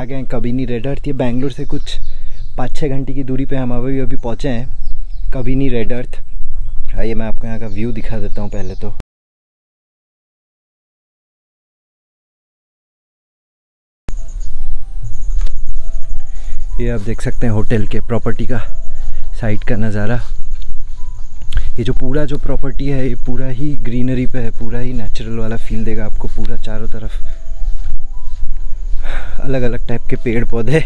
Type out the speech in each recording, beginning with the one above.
आ गए हैं कबिनी रेड अर्थ। ये बेंगलोर से कुछ 5-6 घंटे की दूरी पे हम अभी पहुँचे हैं कबिनी रेड अर्थ। आइए मैं आपको यहाँ का व्यू दिखा देता हूँ पहले तो। ये आप देख सकते हैं होटल के प्रॉपर्टी का साइड का नज़ारा। ये जो पूरा जो प्रॉपर्टी है ये पूरा ही ग्रीनरी पे है, पूरा ही नेचुरल वाला फील देगा आपको। पूरा चारों तरफ अलग अलग टाइप के पेड़ पौधे।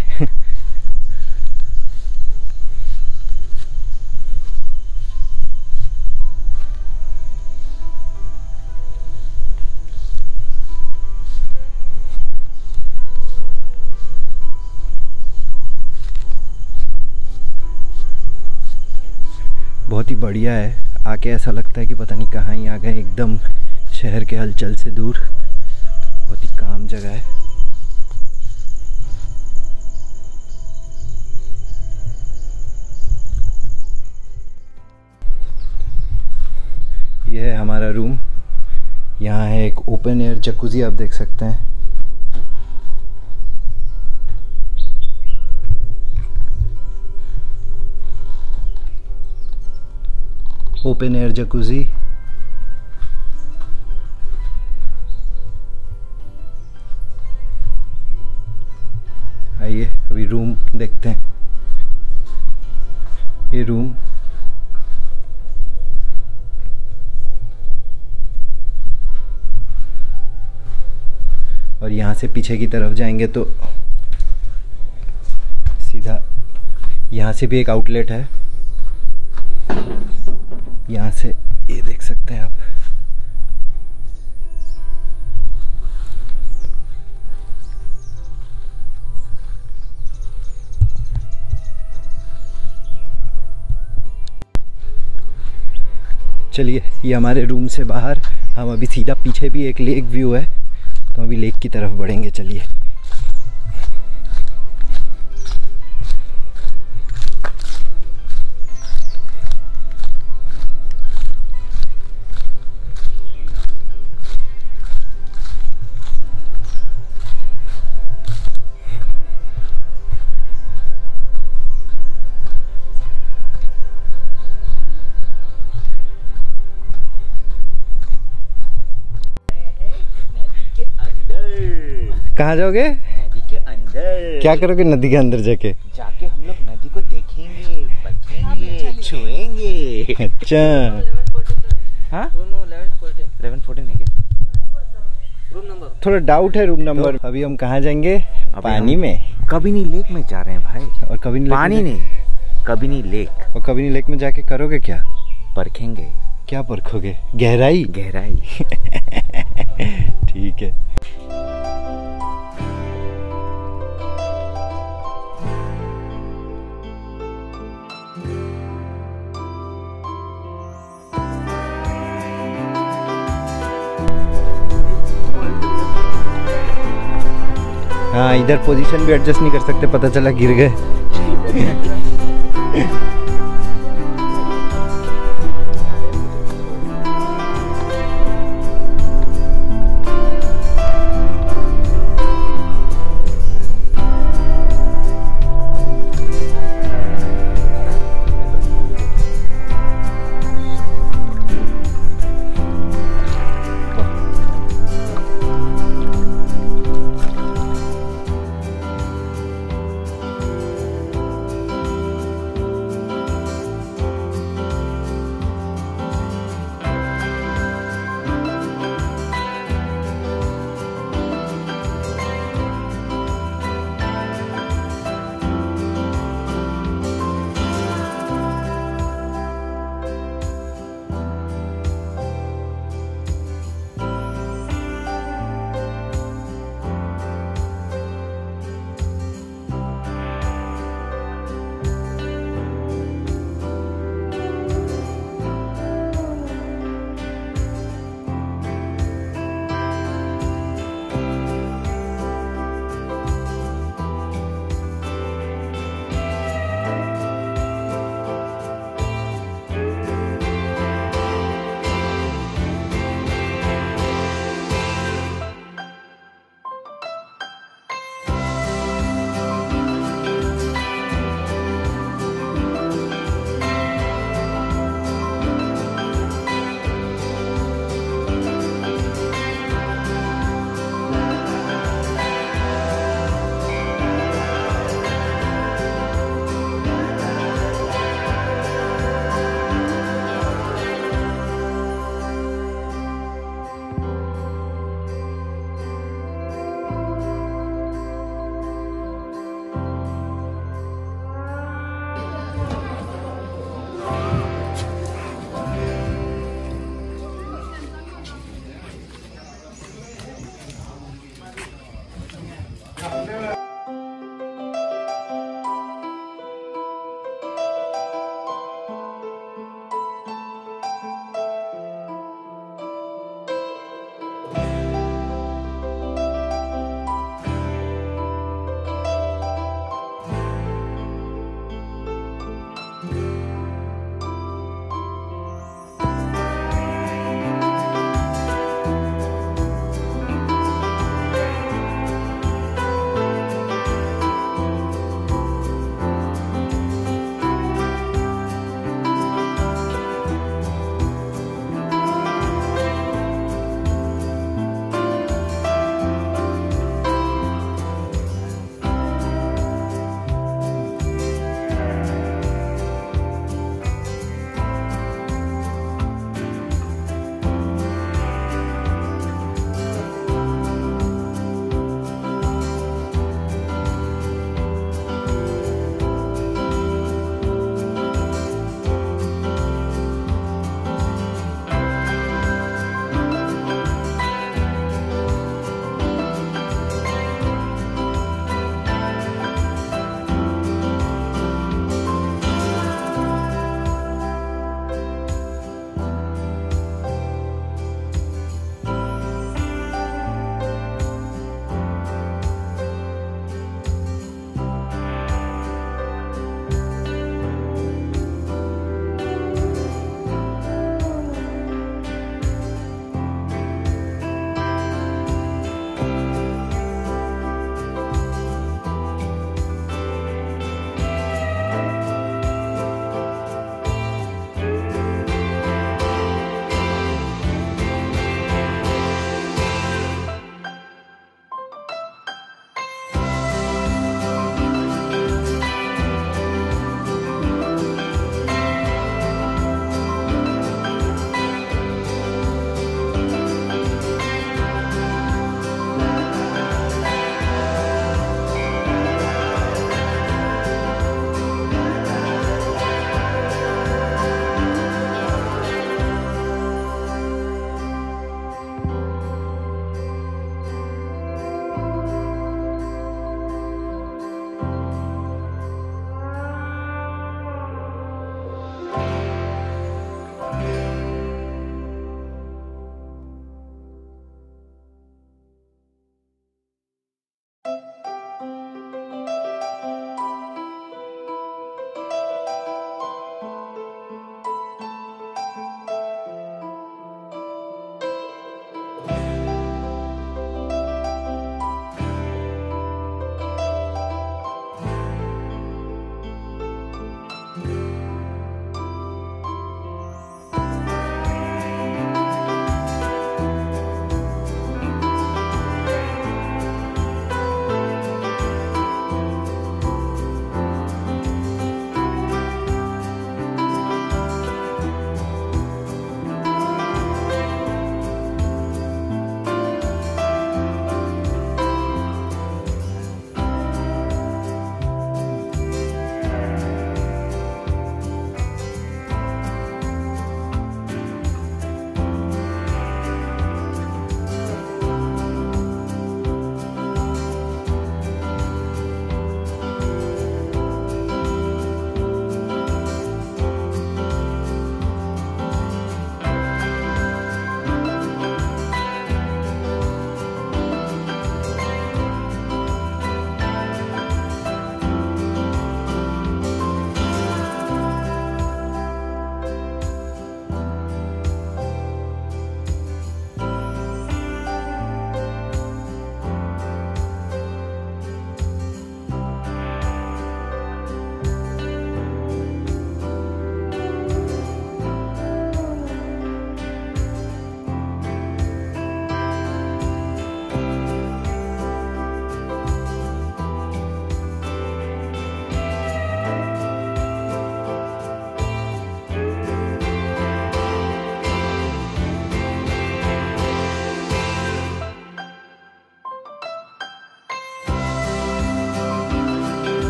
बहुत ही बढ़िया है। आके ऐसा लगता है कि पता नहीं कहाँ ही आ गए, एकदम शहर के हलचल से दूर। बहुत ही काम जगह है। यह है हमारा रूम। यहाँ है एक ओपन एयर जकूज़ी, आप देख सकते हैं। Open air jacuzzi. आइए अभी रूम देखते हैं। ये रूम और यहाँ से पीछे की तरफ जाएंगे तो सीधा यहाँ से भी एक आउटलेट है। यहाँ से ये देख सकते हैं आप। चलिए ये हमारे रूम से बाहर, हम अभी सीधा पीछे भी एक लेक व्यू है तो अभी लेक की तरफ बढ़ेंगे। चलिए कहाँ जाओगे? नदी के अंदर। क्या करोगे नदी के अंदर जाके? जाके हम लोग नदी को देखेंगे, बचेंगे, छुएंगे। अच्छा हाँ 11-14 है क्या रूम नंबर? थोड़ा डाउट है रूम नंबर। अभी हम कहाँ जाएंगे? पानी में। कबिनी लेक में जा रहे हैं भाई। और कबिनी पानी नहीं, कबिनी लेक। और कबिनी लेक में जाके करोगे क्या? परखेंगे। क्या परखोगे? गहराई। गहराई। ठीक है। हाँ इधर पोजीशन भी एडजस्ट नहीं कर सकते, पता चला गिर गए।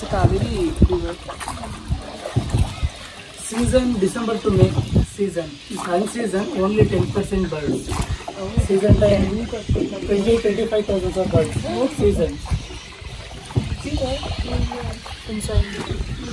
Kaveri river. Season December to May season. Sun season only 10% birds. Season time 20-25,000 of birds. Season. inside.